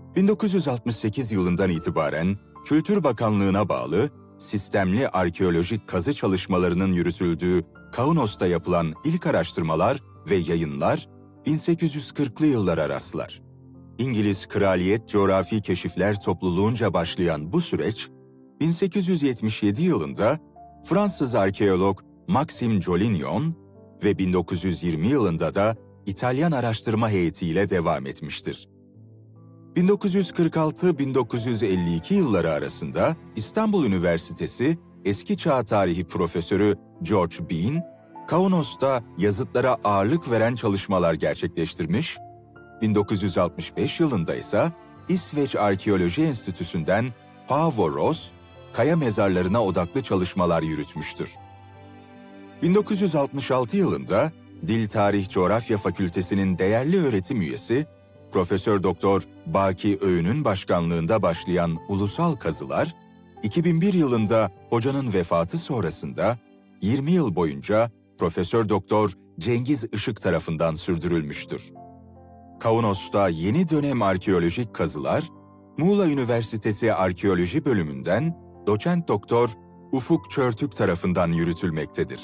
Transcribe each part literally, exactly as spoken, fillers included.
bin dokuz yüz altmış sekiz yılından itibaren Kültür Bakanlığı'na bağlı sistemli arkeolojik kazı çalışmalarının yürütüldüğü Kaunos'ta yapılan ilk araştırmalar ve yayınlar bin sekiz yüz kırklı yıllara rastlar. İngiliz Kraliyet Coğrafi Keşifler Topluluğunca başlayan bu süreç, bin sekiz yüz yetmiş yedi yılında Fransız arkeolog Maxime Jolignon ve bin dokuz yüz yirmi yılında da İtalyan araştırma heyetiyle devam etmiştir. bin dokuz yüz kırk altı bin dokuz yüz elli iki yılları arasında İstanbul Üniversitesi Eski Çağ Tarihi Profesörü George Bean, Kaunos'ta yazıtlara ağırlık veren çalışmalar gerçekleştirmiş, bin dokuz yüz altmış beş yılında ise İsveç Arkeoloji Enstitüsü'nden Paavo Ross, kaya mezarlarına odaklı çalışmalar yürütmüştür. bin dokuz yüz altmış altı yılında Dil Tarih Coğrafya Fakültesi'nin değerli öğretim üyesi, Profesör Doktor Baki Öğün'ün başkanlığında başlayan ulusal kazılar, iki bin bir yılında hocanın vefatı sonrasında yirmi yıl boyunca Profesör Doktor Cengiz Işık tarafından sürdürülmüştür. Kaunos'ta yeni dönem arkeolojik kazılar, Muğla Üniversitesi Arkeoloji Bölümünden Doçent Doktor Ufuk Çörtük tarafından yürütülmektedir.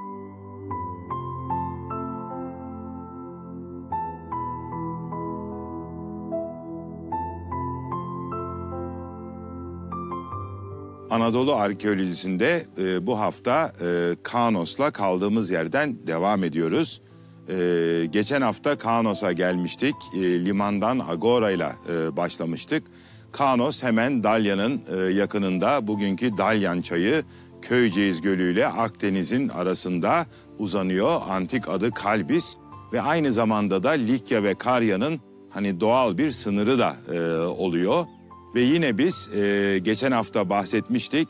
Anadolu arkeolojisinde e, bu hafta e, Kaunos'la kaldığımız yerden devam ediyoruz. E, geçen hafta Kaunos'a gelmiştik. E, limandan Agora'yla e, başlamıştık. Kaunos hemen Dalyan'ın e, yakınında, bugünkü Dalyan Çayı, Köyceğiz Gölü ile Akdeniz'in arasında uzanıyor. Antik adı Kalbis ve aynı zamanda da Likya ve Karya'nın hani doğal bir sınırı da e, oluyor. Ve yine biz e, geçen hafta bahsetmiştik,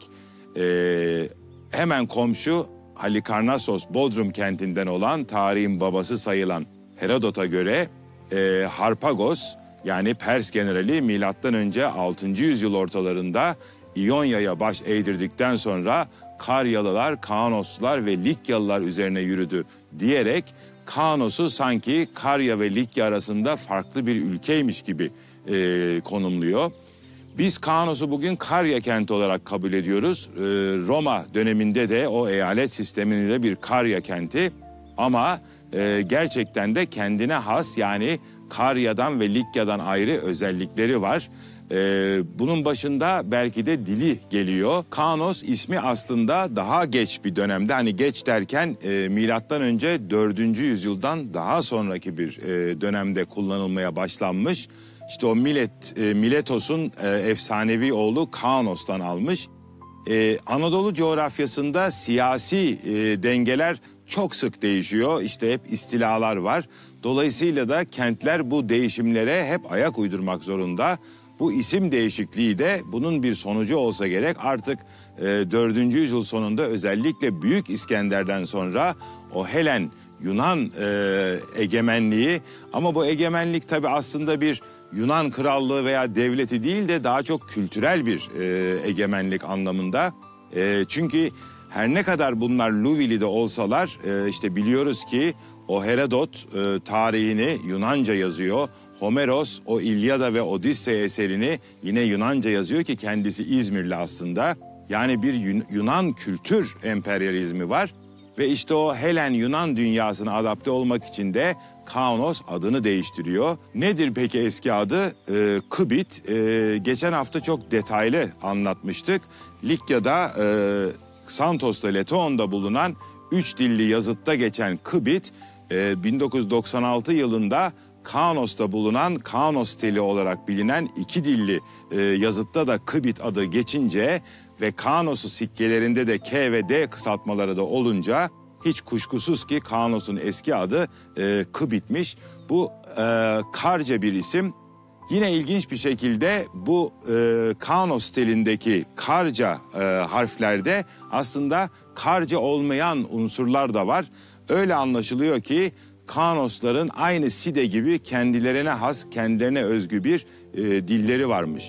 e, hemen komşu Halikarnassos Bodrum kentinden olan tarihin babası sayılan Herodot'a göre e, Harpagos, yani Pers generali milattan önce altıncı yüzyıl ortalarında İonya'ya baş eğdirdikten sonra Karyalılar, Kaunoslular ve Likyalılar üzerine yürüdü diyerek Kaunos'u sanki Karya ve Likya arasında farklı bir ülkeymiş gibi e, konumluyor. Biz Kaunos'u bugün Karya kenti olarak kabul ediyoruz. Ee, Roma döneminde de o eyalet sisteminde bir Karya kenti. Ama e, gerçekten de kendine has, yani Karya'dan ve Likya'dan ayrı özellikleri var. Ee, bunun başında belki de dili geliyor. Kaunos ismi aslında daha geç bir dönemde, hani geç derken e, milattan önce dördüncü yüzyıldan daha sonraki bir e, dönemde kullanılmaya başlanmış. İşte o Milet, e, Miletos'un e, efsanevi oğlu Kaunos'tan almış. E, Anadolu coğrafyasında siyasi e, dengeler çok sık değişiyor. İşte hep istilalar var. Dolayısıyla da kentler bu değişimlere hep ayak uydurmak zorunda. Bu isim değişikliği de bunun bir sonucu olsa gerek. Artık e, dördüncü yüzyıl sonunda özellikle Büyük İskender'den sonra o Helen Yunan e, egemenliği, ama bu egemenlik tabii aslında bir Yunan krallığı veya devleti değil de daha çok kültürel bir e, egemenlik anlamında. E, çünkü her ne kadar bunlar Luvili de olsalar e, işte biliyoruz ki o Herodot e, tarihini Yunanca yazıyor. Homeros o İlyada ve Odissey eserini yine Yunanca yazıyor ki kendisi İzmirli aslında. Yani bir Yun- Yunan kültür emperyalizmi var. Ve işte o Helen Yunan dünyasına adapte olmak için de Kaunos adını değiştiriyor. Nedir peki eski adı? Ee, Kıbit. Ee, geçen hafta çok detaylı anlatmıştık. Likya'da, e, Xantos'ta, Letoon'da bulunan üç dilli yazıtta geçen Kıbit, e, bin dokuz yüz doksan altı yılında Kaunos'ta bulunan Kaunos stili olarak bilinen iki dilli e, yazıtta da Kıbit adı geçince ve Kaunos'u sikkelerinde de K ve D kısaltmaları da olunca hiç kuşkusuz ki Kaunos'un eski adı e, Kıbit'miş. Bu e, Karca bir isim. Yine ilginç bir şekilde bu e, Kaunos stilindeki Karca e, harflerde aslında Karca olmayan unsurlar da var. Öyle anlaşılıyor ki Kaunosların aynı Side gibi kendilerine has, kendilerine özgü bir e, dilleri varmış.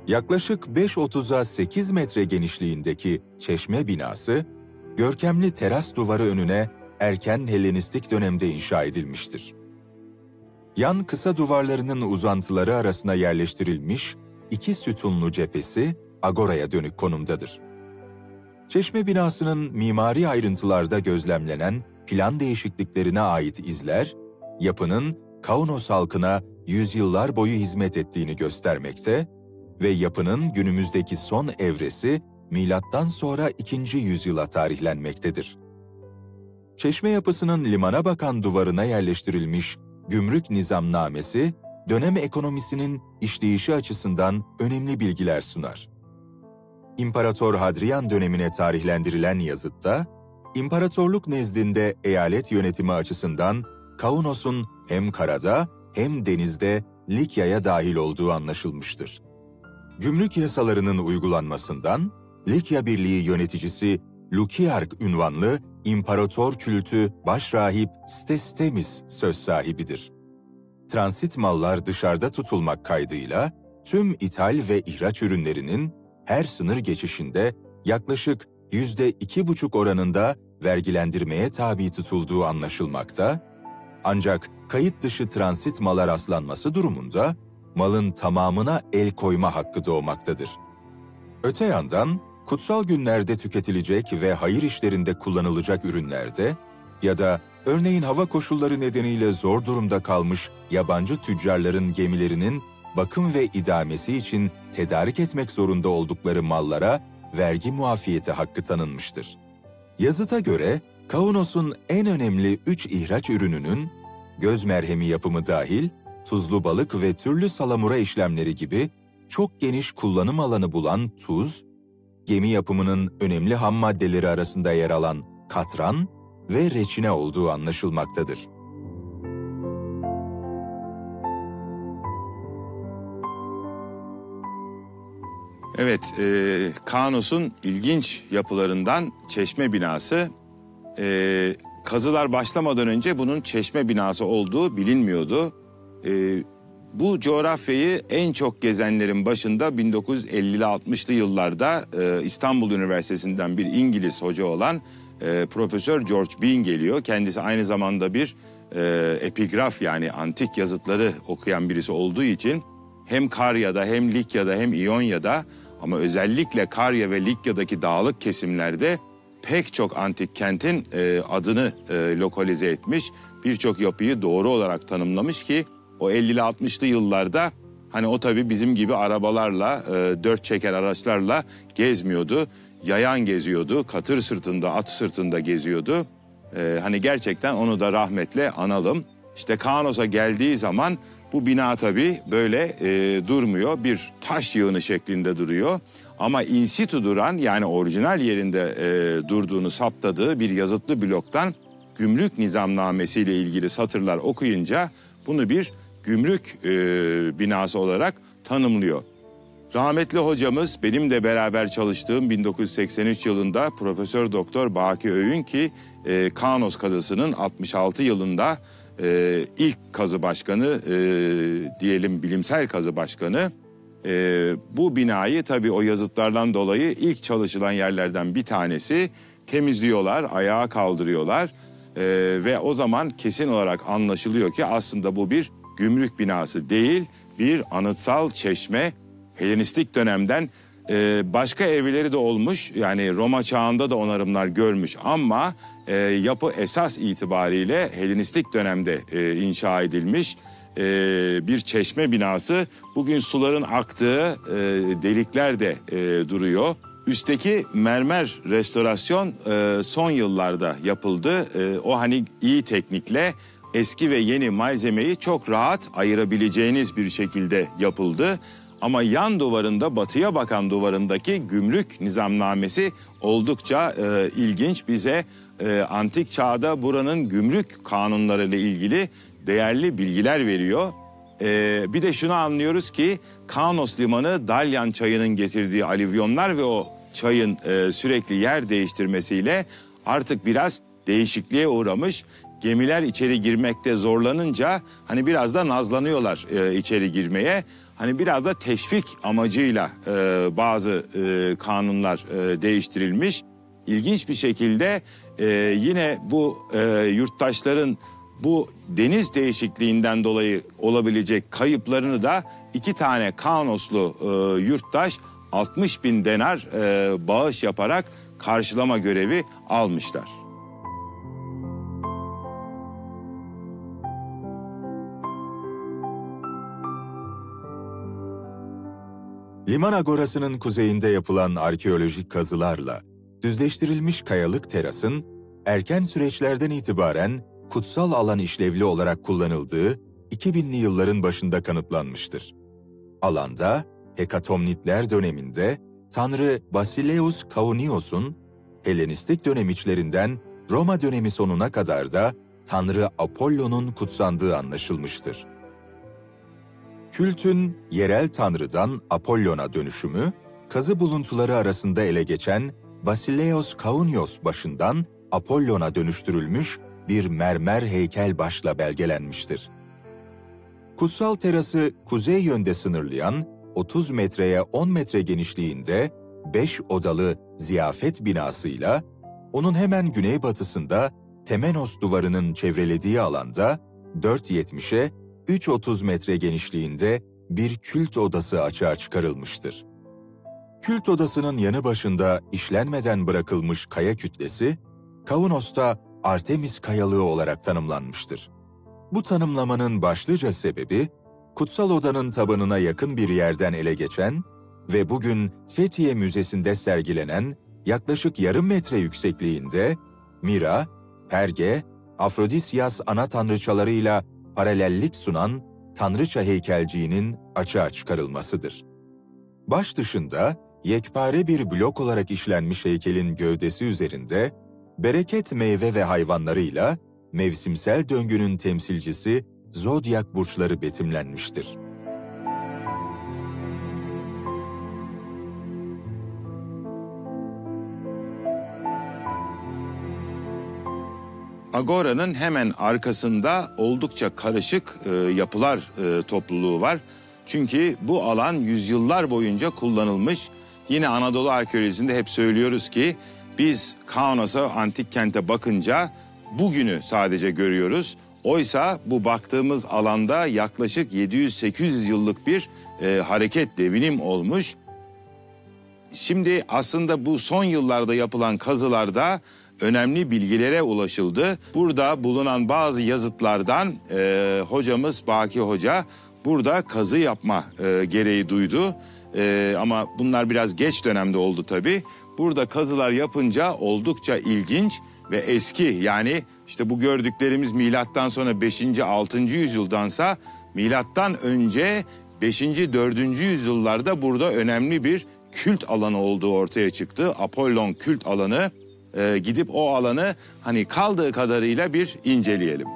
Yaklaşık beş otuza sekiz metre genişliğindeki çeşme binası, görkemli teras duvarı önüne erken Helenistik dönemde inşa edilmiştir. Yan kısa duvarlarının uzantıları arasına yerleştirilmiş iki sütunlu cephesi agoraya dönük konumdadır. Çeşme binasının mimari ayrıntılarda gözlemlenen plan değişikliklerine ait izler, yapının Kaunos halkına yüzyıllar boyu hizmet ettiğini göstermekte ve yapının günümüzdeki son evresi milattan sonra ikinci yüzyıla tarihlenmektedir. Çeşme yapısının limana bakan duvarına yerleştirilmiş gümrük nizamnamesi, dönem ekonomisinin işleyişi açısından önemli bilgiler sunar. İmparator Hadrian dönemine tarihlendirilen yazıtta, imparatorluk nezdinde eyalet yönetimi açısından Kaunos'un hem karada hem denizde Likya'ya dahil olduğu anlaşılmıştır. Gümrük yasalarının uygulanmasından, Likya Birliği yöneticisi Lukiark unvanlı imparator kültü başrahip Stestemis söz sahibidir. Transit mallar dışarıda tutulmak kaydıyla tüm ithal ve ihraç ürünlerinin her sınır geçişinde yaklaşık yüzde iki buçuk oranında vergilendirmeye tabi tutulduğu anlaşılmakta, ancak kayıt dışı transit mala rastlanması durumunda malın tamamına el koyma hakkı doğmaktadır. Öte yandan, kutsal günlerde tüketilecek ve hayır işlerinde kullanılacak ürünlerde ya da örneğin hava koşulları nedeniyle zor durumda kalmış yabancı tüccarların gemilerinin bakım ve idamesi için tedarik etmek zorunda oldukları mallara vergi muafiyeti hakkı tanınmıştır. Yazıta göre, Kaunos'un en önemli üç ihraç ürününün, göz merhemi yapımı dahil, tuzlu balık ve türlü salamura işlemleri gibi çok geniş kullanım alanı bulan tuz, gemi yapımının önemli ham maddeleri arasında yer alan katran ve reçine olduğu anlaşılmaktadır. Evet, e, Kaunos'un ilginç yapılarından çeşme binası. E, kazılar başlamadan önce bunun çeşme binası olduğu bilinmiyordu. E, bu coğrafyayı en çok gezenlerin başında bin dokuz yüz ellili altmışlı yıllarda e, İstanbul Üniversitesi'nden bir İngiliz hoca olan e, Profesör George Bean geliyor. Kendisi aynı zamanda bir e, epigraf, yani antik yazıtları okuyan birisi olduğu için hem Karya'da hem Likya'da hem İonya'da, ama özellikle Karya ve Likya'daki dağlık kesimlerde pek çok antik kentin e, adını e, lokalize etmiş. Birçok yapıyı doğru olarak tanımlamış ki o ellili altmışlı yıllarda hani o tabii bizim gibi arabalarla, e, dört çeker araçlarla gezmiyordu. Yayan geziyordu, katır sırtında, at sırtında geziyordu. E, hani gerçekten onu da rahmetle analım. İşte Kaunos'a geldiği zaman bu bina tabii böyle e, durmuyor. Bir taş yığını şeklinde duruyor. Ama in situ duran, yani orijinal yerinde e, durduğunu saptadığı bir yazıtlı bloktan gümrük nizamnamesiyle ilgili satırlar okuyunca bunu bir gümrük e, binası olarak tanımlıyor. Rahmetli hocamız, benim de beraber çalıştığım bin dokuz yüz seksen üç yılında Profesör Doktor Baki Öğün ki e, Kaunos kazısının altmış altı yılında e, ilk kazı başkanı, e, diyelim bilimsel kazı başkanı. E, bu binayı tabii o yazıtlardan dolayı ilk çalışılan yerlerden bir tanesi. Temizliyorlar, ayağa kaldırıyorlar e, ve o zaman kesin olarak anlaşılıyor ki aslında bu bir gümrük binası değil, bir anıtsal çeşme. Helenistik dönemden e, başka evleri de olmuş, yani Roma çağında da onarımlar görmüş ama e, yapı esas itibariyle Helenistik dönemde e, inşa edilmiş e, bir çeşme binası. Bugün suların aktığı e, delikler de e, duruyor. Üstteki mermer restorasyon e, son yıllarda yapıldı. E, o hani iyi teknikle eski ve yeni malzemeyi çok rahat ayırabileceğiniz bir şekilde yapıldı. Ama yan duvarında, batıya bakan duvarındaki gümrük nizamnamesi oldukça e, ilginç. Bize e, antik çağda buranın gümrük kanunlarıyla ilgili değerli bilgiler veriyor. E, bir de şunu anlıyoruz ki Kaunos limanı Dalyan çayının getirdiği alüvyonlar ve o çayın e, sürekli yer değiştirmesiyle artık biraz değişikliğe uğramış. Gemiler içeri girmekte zorlanınca hani biraz da nazlanıyorlar e, içeri girmeye. hani biraz da teşvik amacıyla e, bazı e, kanunlar e, değiştirilmiş. İlginç bir şekilde e, yine bu e, yurttaşların bu deniz değişikliğinden dolayı olabilecek kayıplarını da iki tane Kaunoslu e, yurttaş altmış bin denar e, bağış yaparak karşılama görevi almışlar. Liman agorasının kuzeyinde yapılan arkeolojik kazılarla düzleştirilmiş kayalık terasın erken süreçlerden itibaren kutsal alan işlevli olarak kullanıldığı iki binli yılların başında kanıtlanmıştır. Alanda Hekatomnitler döneminde Tanrı Basileus Kaunios'un, Helenistik dönem içlerinden Roma dönemi sonuna kadar da Tanrı Apollon'un kutsandığı anlaşılmıştır. Kültün yerel tanrıdan Apollon'a dönüşümü, kazı buluntuları arasında ele geçen Basileus Kaunios başından Apollon'a dönüştürülmüş bir mermer heykel başla belgelenmiştir. Kutsal terası kuzey yönde sınırlayan otuz metreye on metre genişliğinde beş odalı ziyafet binasıyla, onun hemen güneybatısında Temenos duvarının çevrelediği alanda dört yetmişe üç otuz metre genişliğinde bir kült odası açığa çıkarılmıştır. Kült odasının yanı başında işlenmeden bırakılmış kaya kütlesi, Kaunos'ta Artemis kayalığı olarak tanımlanmıştır. Bu tanımlamanın başlıca sebebi, kutsal odanın tabanına yakın bir yerden ele geçen ve bugün Fethiye Müzesi'nde sergilenen yaklaşık yarım metre yüksekliğinde Mira, Perge, Afrodisyas ana tanrıçalarıyla paralellik sunan tanrıça heykelciğinin açığa çıkarılmasıdır. Baş dışında yekpare bir blok olarak işlenmiş heykelin gövdesi üzerinde bereket meyve ve hayvanlarıyla mevsimsel döngünün temsilcisi zodyak burçları betimlenmiştir. Agora'nın hemen arkasında oldukça karışık e, yapılar e, topluluğu var. Çünkü bu alan yüzyıllar boyunca kullanılmış. Yine Anadolu arkeolojisinde hep söylüyoruz ki biz Kaunos'a, antik kente bakınca bugünü sadece görüyoruz. Oysa bu baktığımız alanda yaklaşık yedi yüz sekiz yüz yıllık bir e, hareket, devinim olmuş. Şimdi aslında bu son yıllarda yapılan kazılarda önemli bilgilere ulaşıldı. Burada bulunan bazı yazıtlardan e, hocamız Baki Hoca burada kazı yapma e, gereği duydu. E, ama bunlar biraz geç dönemde oldu tabii. Burada kazılar yapınca oldukça ilginç ve eski, yani işte bu gördüklerimiz milattan sonra beşinci altıncı yüzyıldansa milattan önce beşinci dördüncü yüzyıllarda burada önemli bir kült alanı olduğu ortaya çıktı. Apollon kült alanı. Ee, gidip o alanı hani kaldığı kadarıyla bir inceleyelim.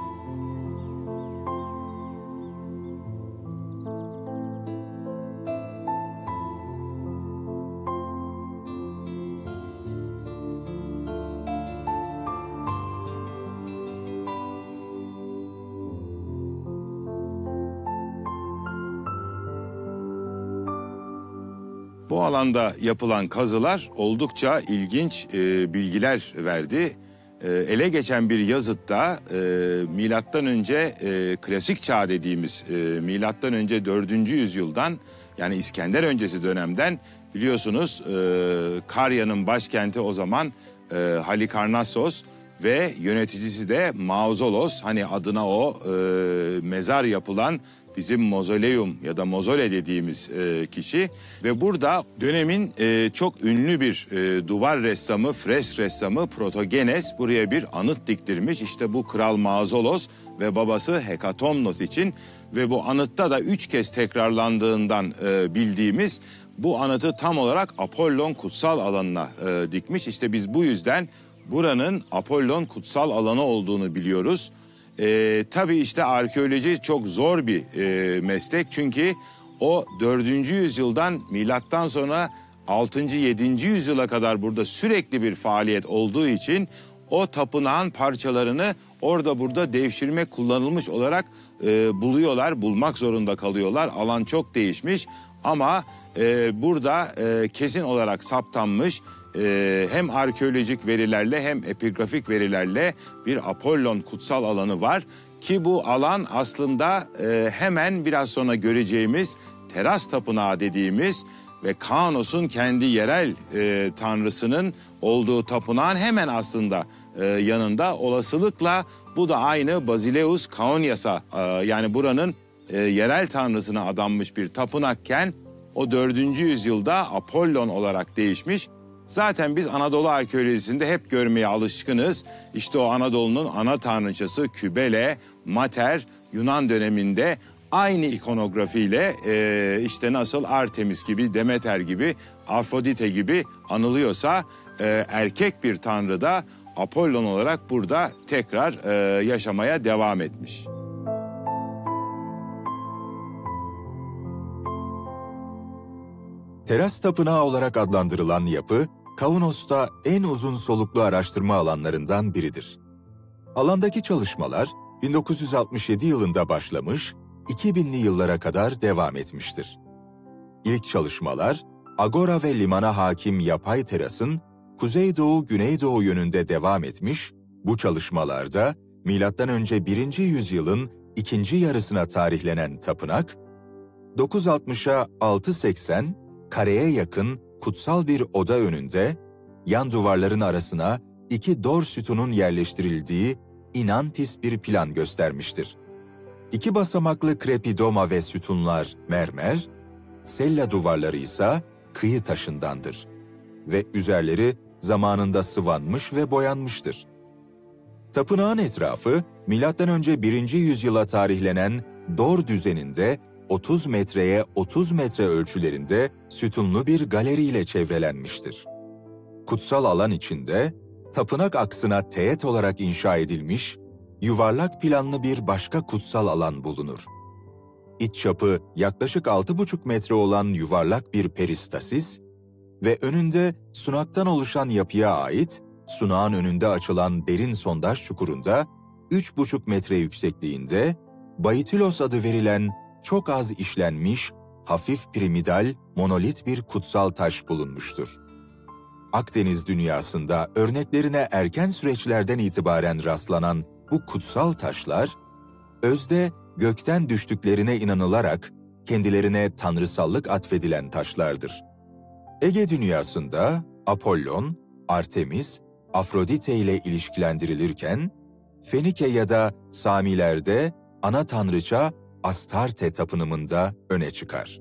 Bu alanda yapılan kazılar oldukça ilginç e, bilgiler verdi. E, ele geçen bir yazıtta e, milattan önce e, klasik çağ dediğimiz e, milattan önce dördüncü yüzyıldan, yani İskender öncesi dönemden biliyorsunuz e, Karya'nın başkenti o zaman e, Halikarnassos ve yöneticisi de Mausolos, hani adına o e, mezar yapılan bizim mozoleum ya da mozole dediğimiz e, kişi ve burada dönemin e, çok ünlü bir e, duvar ressamı, fresk ressamı Protogenes buraya bir anıt diktirmiş. İşte bu Kral Mausolos ve babası Hekatomnos için ve bu anıtta da üç kez tekrarlandığından e, bildiğimiz bu anıtı tam olarak Apollon kutsal alanına e, dikmiş. İşte biz bu yüzden buranın Apollon kutsal alanı olduğunu biliyoruz. Ee, tabii işte arkeoloji çok zor bir e, meslek, çünkü o dördüncü yüzyıldan milattan sonra altıncı yedinci yüzyıla kadar burada sürekli bir faaliyet olduğu için o tapınağın parçalarını orada burada devşirme kullanılmış olarak e, buluyorlar, bulmak zorunda kalıyorlar. Alan çok değişmiş ama e, burada e, kesin olarak saptanmış e, hem arkeolojik verilerle hem epigrafik verilerle bir Apollon kutsal alanı var. Ki bu alan aslında e, hemen biraz sonra göreceğimiz teras tapınağı dediğimiz ve Kaunos'un kendi yerel e, tanrısının olduğu tapınağın hemen aslında e, yanında. Olasılıkla bu da aynı Basileus Kaunias'a e, yani buranın e, yerel tanrısına adanmış bir tapınakken o dördüncü yüzyılda Apollon olarak değişmiş. Zaten biz Anadolu arkeolojisinde hep görmeye alışkınız. İşte o Anadolu'nun ana tanrıçası Kybele, Mater Yunan döneminde aynı ikonografiyle e, işte nasıl Artemis gibi, Demeter gibi, Afrodite gibi anılıyorsa e, erkek bir tanrı da Apollon olarak burada tekrar e, yaşamaya devam etmiş. Teras tapınağı olarak adlandırılan yapı, Kaunos'ta en uzun soluklu araştırma alanlarından biridir. Alandaki çalışmalar bin dokuz yüz altmış yedi yılında başlamış, iki binli yıllara kadar devam etmiştir. İlk çalışmalar, agora ve limana hakim yapay terasın kuzeydoğu-güneydoğu yönünde devam etmiş, bu çalışmalarda milattan önce birinci yüzyılın ikinci yarısına tarihlenen tapınak, dokuz altmışa altı seksen kareye yakın kutsal bir oda önünde, yan duvarların arasına iki dor sütunun yerleştirildiği inantis bir plan göstermiştir. İki basamaklı krepidoma ve sütunlar mermer, sella duvarları ise kıyı taşındandır ve üzerleri zamanında sıvanmış ve boyanmıştır. Tapınağın etrafı, milattan önce birinci yüzyıla tarihlenen dor düzeninde otuz metreye otuz metre ölçülerinde sütunlu bir galeriyle çevrelenmiştir. Kutsal alan içinde, tapınak aksına teğet olarak inşa edilmiş, yuvarlak planlı bir başka kutsal alan bulunur. İç çapı yaklaşık altı buçuk metre olan yuvarlak bir peristasis ve önünde sunaktan oluşan yapıya ait, sunağın önünde açılan derin sondaj çukurunda üç buçuk metre yüksekliğinde Baitilos adı verilen çok az işlenmiş, hafif piramidal, monolit bir kutsal taş bulunmuştur. Akdeniz dünyasında örneklerine erken süreçlerden itibaren rastlanan bu kutsal taşlar, özde gökten düştüklerine inanılarak kendilerine tanrısallık atfedilen taşlardır. Ege dünyasında Apollon, Artemis, Afrodite ile ilişkilendirilirken, Fenike ya da Samilerde ana tanrıça Astarte tapınımında öne çıkar.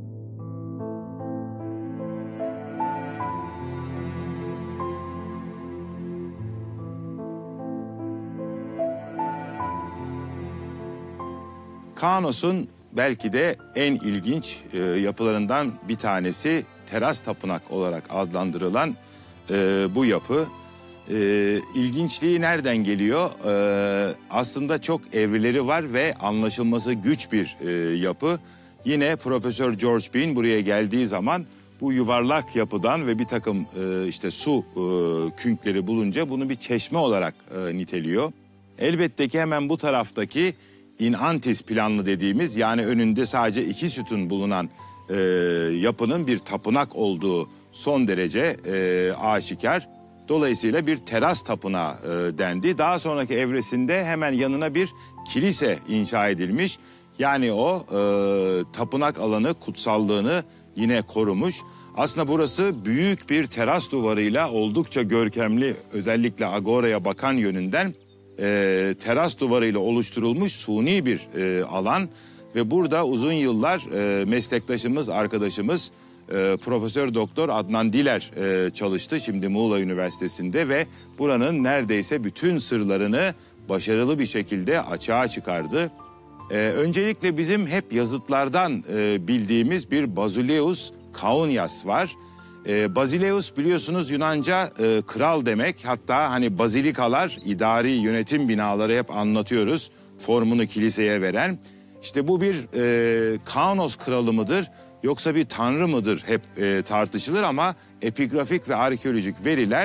Kaunos'un belki de en ilginç e, yapılarından bir tanesi teras tapınak olarak adlandırılan e, bu yapı. E, ilginçliği nereden geliyor? E, aslında çok evreleri var ve anlaşılması güç bir e, yapı. Yine Profesör George Bean buraya geldiği zaman bu yuvarlak yapıdan ve bir takım e, işte su e, künkleri bulunca bunu bir çeşme olarak e, niteliyor. Elbette ki hemen bu taraftaki inantis planlı dediğimiz, yani önünde sadece iki sütun bulunan e, yapının bir tapınak olduğu son derece e, aşikar. Dolayısıyla bir teras tapınağı e, dendi. Daha sonraki evresinde hemen yanına bir kilise inşa edilmiş. Yani o e, tapınak alanı kutsallığını yine korumuş. Aslında burası büyük bir teras duvarıyla oldukça görkemli, özellikle agoraya bakan yönünden e, teras duvarıyla oluşturulmuş suni bir e, alan. Ve burada uzun yıllar e, meslektaşımız, arkadaşımız e, Profesör Doktor Adnan Diler e, çalıştı. Şimdi Muğla Üniversitesi'nde ve buranın neredeyse bütün sırlarını başarılı bir şekilde açığa çıkardı. Ee, öncelikle bizim hep yazıtlardan e, bildiğimiz bir Basileus Kaunias var. Ee, Basileus biliyorsunuz Yunanca e, kral demek. Hatta hani bazilikalar, idari yönetim binaları hep anlatıyoruz. Formunu kiliseye veren. İşte bu bir e, Kaunos kralı mıdır yoksa bir tanrı mıdır hep e, tartışılır ama epigrafik ve arkeolojik veriler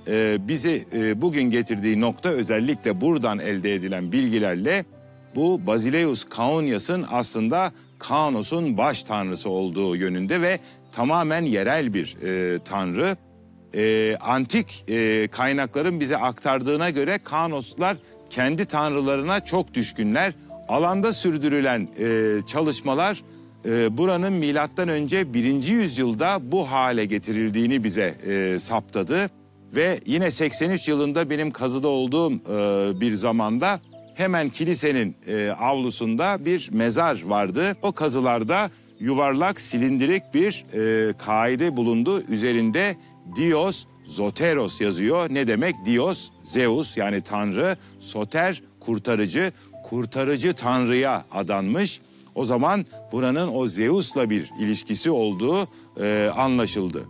e, bizi e, bugün getirdiği nokta özellikle buradan elde edilen bilgilerle bu Basileus Caunias'ın aslında Kaunos'un baş tanrısı olduğu yönünde ve tamamen yerel bir e, tanrı. E, antik e, kaynakların bize aktardığına göre Kaunoslar kendi tanrılarına çok düşkünler. Alanda sürdürülen e, çalışmalar e, buranın milattan önce birinci yüzyılda bu hale getirildiğini bize e, saptadı. Ve yine seksen üç yılında benim kazıda olduğum e, bir zamanda hemen kilisenin e, avlusunda bir mezar vardı. O kazılarda yuvarlak silindirik bir e, kaide bulundu. Üzerinde Dios Zoteros yazıyor. Ne demek? Dios, Zeus yani Tanrı, Soter, kurtarıcı, kurtarıcı Tanrı'ya adanmış. O zaman buranın o Zeus'la bir ilişkisi olduğu e, anlaşıldı.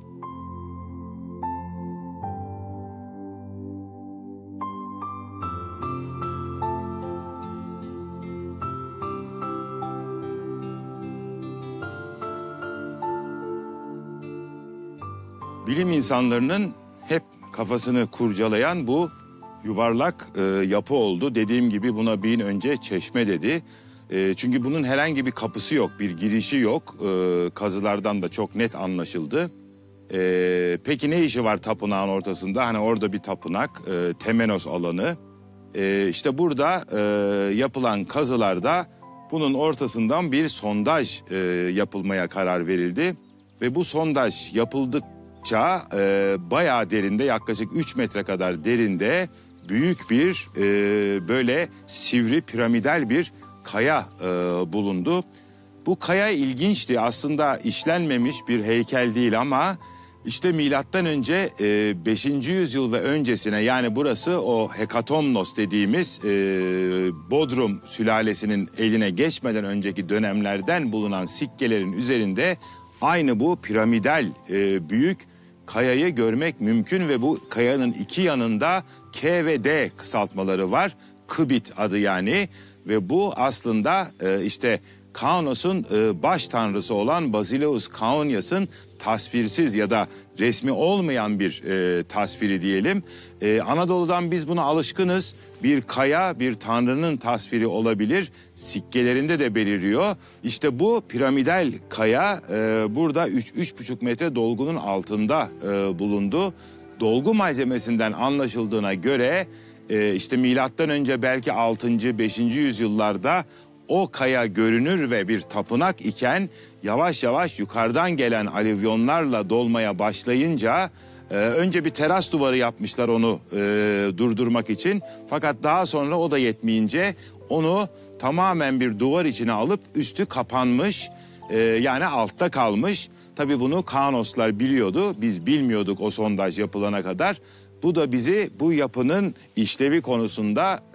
Bilim insanlarının hep kafasını kurcalayan bu yuvarlak e, yapı oldu. Dediğim gibi buna bin önce çeşme dedi. E, çünkü bunun herhangi bir kapısı yok, bir girişi yok. E, kazılardan da çok net anlaşıldı. E, peki ne işi var tapınağın ortasında? Hani orada bir tapınak, e, Temenos alanı. E, işte burada e, yapılan kazılarda bunun ortasından bir sondaj e, yapılmaya karar verildi. Ve bu sondaj yapıldık Ça, e, bayağı derinde, yaklaşık üç metre kadar derinde büyük bir e, böyle sivri piramidal bir kaya e, bulundu. Bu kaya ilginçti, aslında işlenmemiş bir heykel değil ama işte milattan önce e, beşinci yüzyıl ve öncesine, yani burası o Hekatomnos dediğimiz e, Bodrum sülalesinin eline geçmeden önceki dönemlerden bulunan sikkelerin üzerinde aynı bu piramidal e, büyük kayayı görmek mümkün ve bu kayanın iki yanında K ve D kısaltmaları var. Kıbit adı yani ve bu aslında e, işte Kaunos'un e, baş tanrısı olan Basileus Caunias'ın tasvirsiz ya da resmi olmayan bir e, tasviri diyelim. E, Anadolu'dan biz buna alışkınız. Bir kaya bir tanrının tasviri olabilir. Sikkelerinde de beliriyor. İşte bu piramidal kaya e, burada üç buçuk metre dolgunun altında e, bulundu. Dolgu malzemesinden anlaşıldığına göre e, işte milattan önce belki altıncı beşinci yüzyıllarda o kaya görünür ve bir tapınak iken yavaş yavaş yukarıdan gelen alüvyonlarla dolmaya başlayınca e, önce bir teras duvarı yapmışlar onu e, durdurmak için. Fakat daha sonra o da yetmeyince onu tamamen bir duvar içine alıp üstü kapanmış, e, yani altta kalmış. Tabii bunu Kaunoslar biliyordu, biz bilmiyorduk o sondaj yapılana kadar. Bu da bizi bu yapının işlevi konusunda e,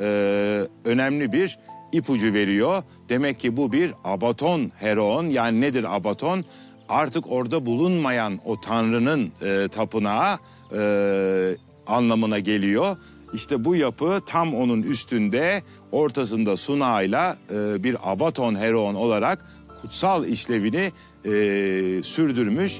önemli bir ipucu veriyor. Demek ki bu bir abaton heroon, yani nedir abaton? Artık orada bulunmayan o tanrının e, tapınağı e, anlamına geliyor. İşte bu yapı tam onun üstünde, ortasında sunağıyla e, bir abaton heroon olarak kutsal işlevini e, sürdürmüş.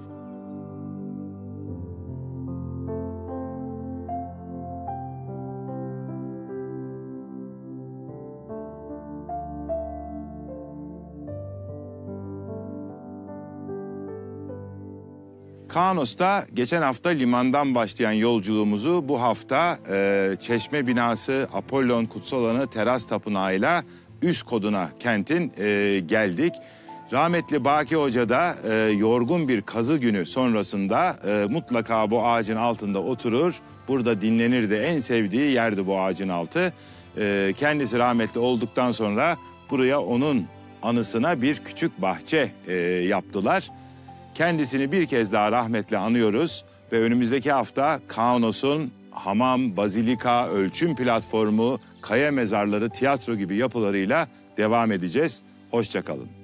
Kaunos'ta geçen hafta limandan başlayan yolculuğumuzu bu hafta e, Çeşme binası, Apollon Kutsal Alanı Teras Tapınağı'yla üst koduna kentin e, geldik. Rahmetli Baki Hoca da e, yorgun bir kazı günü sonrasında e, mutlaka bu ağacın altında oturur. Burada dinlenirdi, en sevdiği yerdi bu ağacın altı. E, kendisi rahmetli olduktan sonra buraya onun anısına bir küçük bahçe e, yaptılar. Kendisini bir kez daha rahmetle anıyoruz ve önümüzdeki hafta Kaunos'un hamam, bazilika, ölçüm platformu, kaya mezarları, tiyatro gibi yapılarıyla devam edeceğiz. Hoşça kalın.